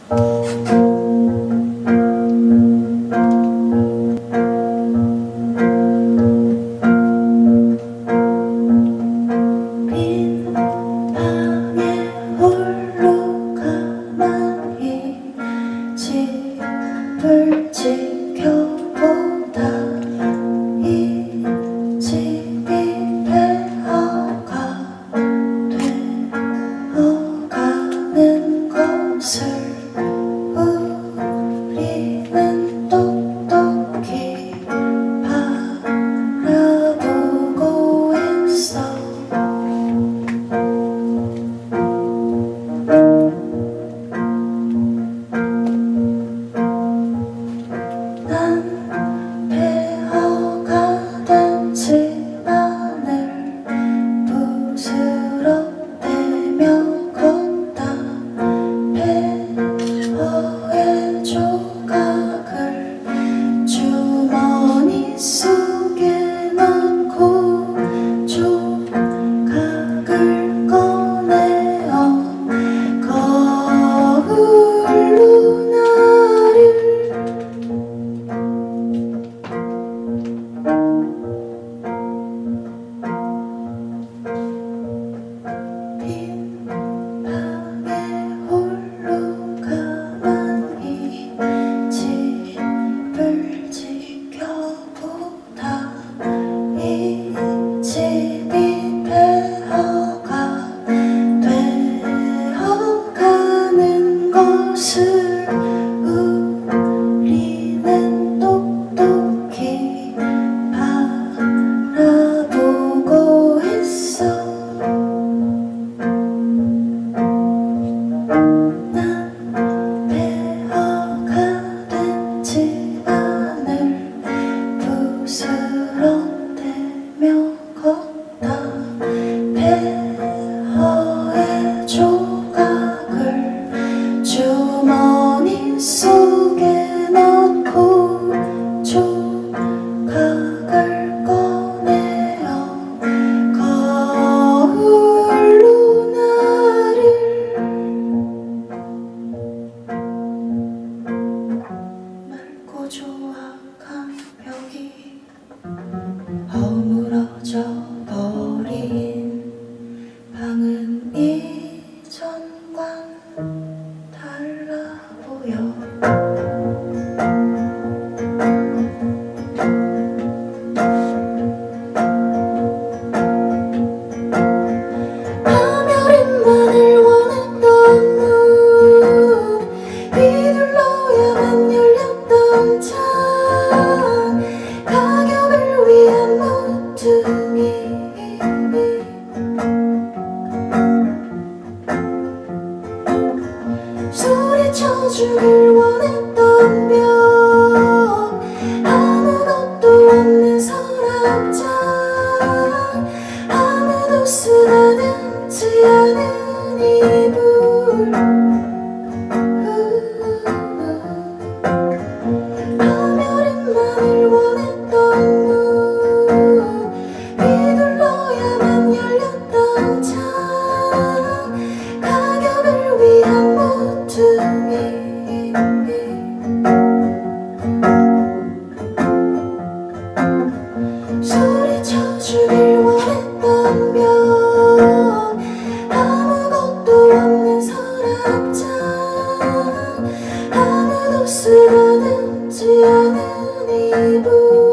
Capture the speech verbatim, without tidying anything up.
집을 지켜보다 이 집이 폐허가 되어가는 것을 우리는 똑똑히 바라보고 있어. 난 폐허가 된 집안을 부스럭대며 걷다 폐허의 조각을 주머니 속에 넣고 조각을 꺼내어 거울로 나를 빈 방에 홀로 가만히 집을 지켜보다 이 집이 폐허가 되어가는 것을 우리는 똑똑히 바라보고 있어. 난 폐허가 된 집안을 부스럭대며 걷다 폐허의 조각을 주머니 속에 넣고 조각을 꺼내어 거울로 나를 맑고 조악한 벽이 허물어져 버린 방은 이전과는 달라 보여. 파멸인만을 원했던 문 휘둘러야만 열렸던 창 가격을 위한 모퉁이 소리쳐주길 원했던 벽 아무것도 없는 서랍장 아무도 쓰다듬지 않은 이불 파멸인만을 원했던 문 휘둘러야만 열렸던 창 가격을 위한 모퉁이 소리쳐주길 원했던 벽 아무것도 없는 서랍장 아무도 쓰다듬지 않은 이불